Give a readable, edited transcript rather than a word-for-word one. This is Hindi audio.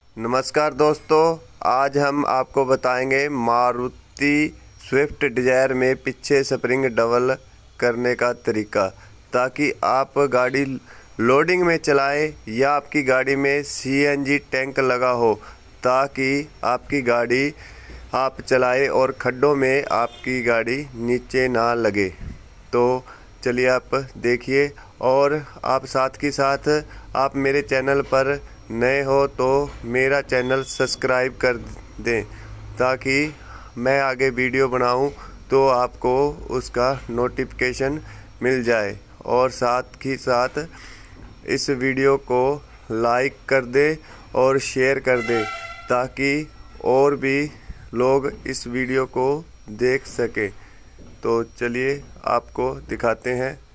नमस्कार दोस्तों, आज हम आपको बताएंगे मारुति स्विफ्ट डिज़ायर में पीछे स्प्रिंग डबल करने का तरीका, ताकि आप गाड़ी लोडिंग में चलाएं या आपकी गाड़ी में सीएनजी टैंक लगा हो, ताकि आपकी गाड़ी आप चलाएं और खड्डों में आपकी गाड़ी नीचे ना लगे। तो चलिए आप देखिए, और आप साथ के साथ आप मेरे चैनल पर नए हो तो मेरा चैनल सब्सक्राइब कर दें, ताकि मैं आगे वीडियो बनाऊं तो आपको उसका नोटिफिकेशन मिल जाए। और साथ ही साथ इस वीडियो को लाइक कर दें और शेयर कर दें, ताकि और भी लोग इस वीडियो को देख सकें। तो चलिए आपको दिखाते हैं।